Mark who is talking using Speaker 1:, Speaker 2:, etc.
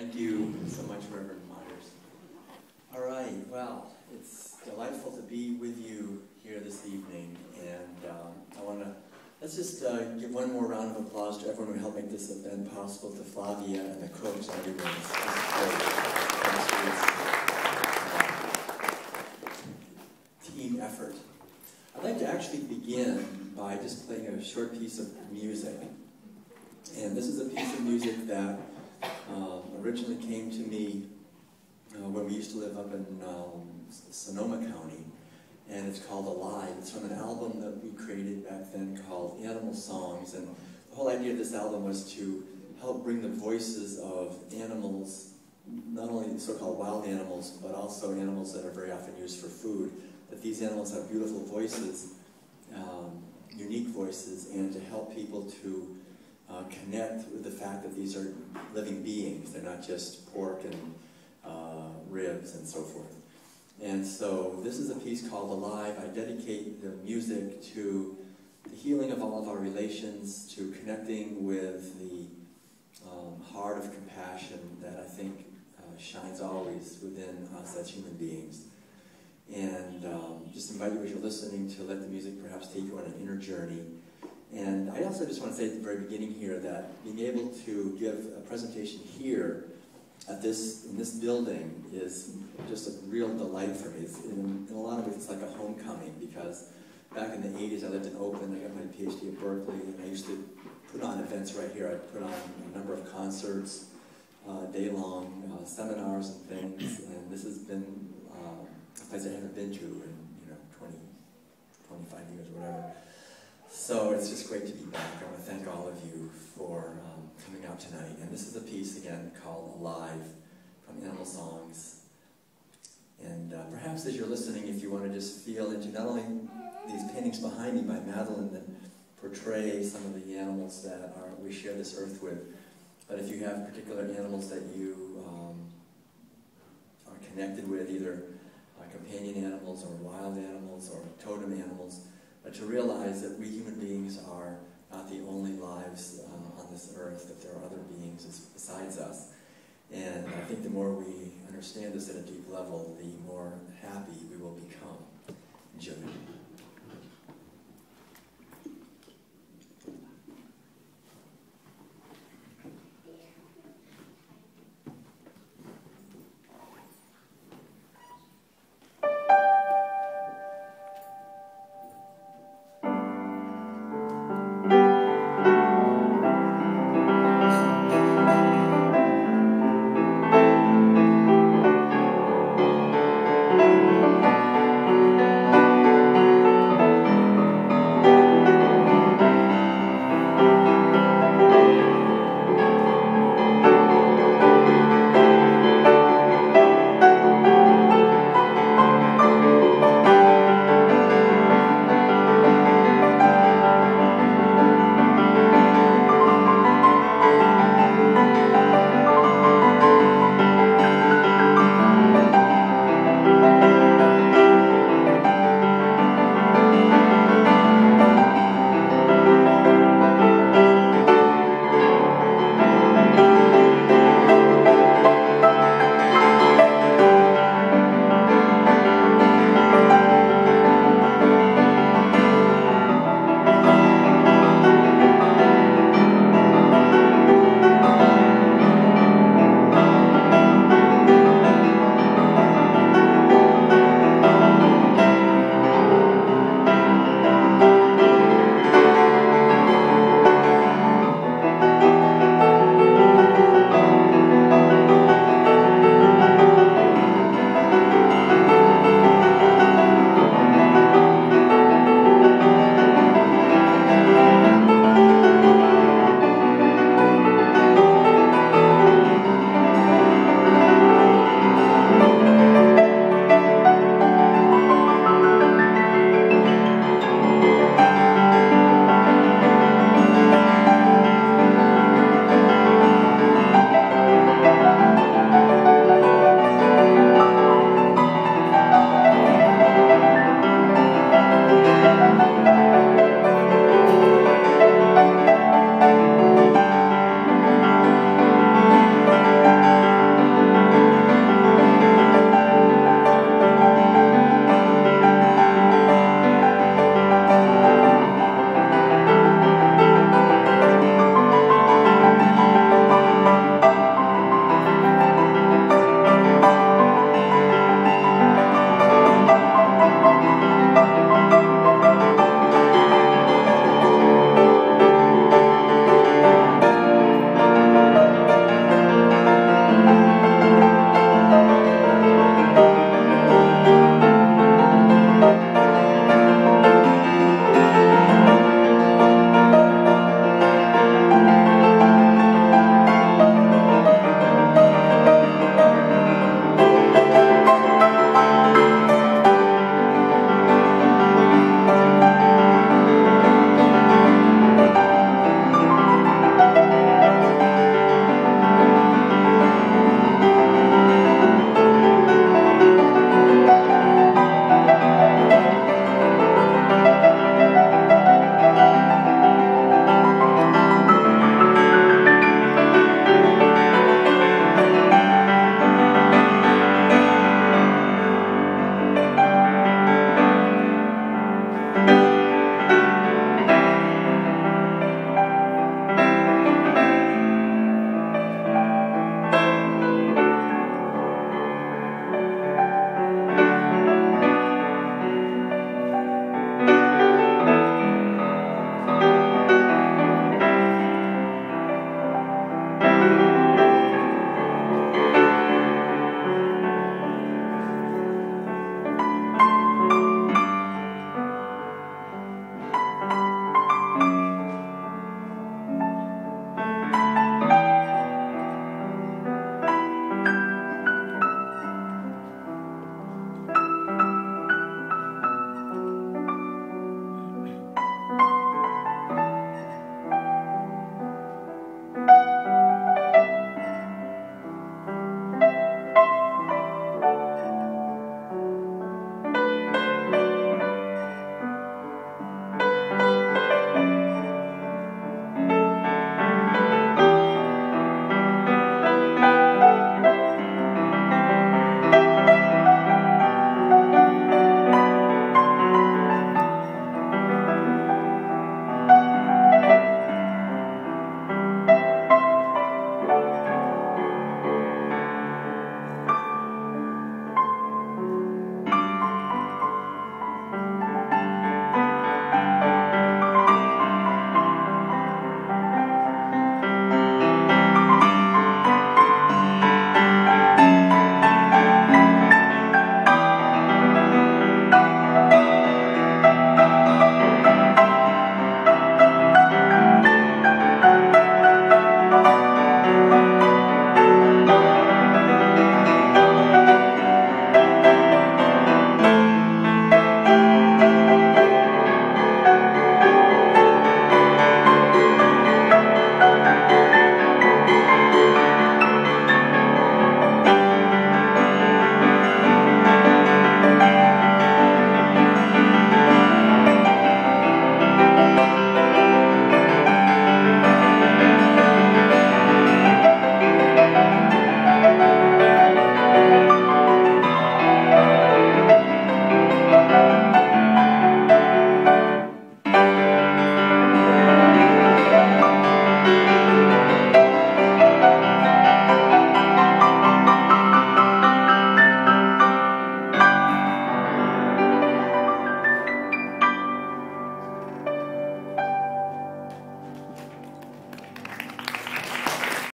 Speaker 1: Thank you so much, Reverend Myers. All right, well, it's delightful to be with you here this evening, and let's just give one more round of applause to everyone who helped make this event possible, to Flavia and the cooks and everyone. This is team effort. I'd like to actually begin by just playing a short piece of music. And this is a piece of music that originally came to me when we used to live up in Sonoma County, and it's called Alive. It's from an album that we created back then called Animal Songs, and the whole idea of this album was to help bring the voices of animals, not only so-called wild animals, but also animals that are very often used for food, that these animals have beautiful voices, unique voices, and to help people to connect with the fact that these are living beings. They're not just pork and ribs and so forth. And so this is a piece called Alive. I dedicate the music to the healing of all of our relations, to connecting with the heart of compassion that I think shines always within us as human beings. And just invite you as you're listening to let the music perhaps take you on an inner journey. And I also just want to say at the very beginning here that being able to give a presentation here in this building is just a real delight for me. In a lot of ways, it's like a homecoming, because back in the 80s, I lived in Oakland. I got my PhD at Berkeley, and I used to put on events right here. I put on a number of concerts, day-long seminars and things, and this has been a place I haven't been to in 20, 25 years or whatever. So it's just great to be back. I want to thank all of you for coming out tonight. And this is a piece, again, called Alive from Animal Songs. And perhaps as you're listening, if you want to just feel into not only these paintings behind me by Madeline that portray some of the animals that we share this earth with, but if you have particular animals that you are connected with, either companion animals or wild animals or totem animals, but to realize that we human beings are not the only lives on this earth, that there are other beings besides us. And I think the more we understand this at a deep level, the more happy we will become. Enjoy.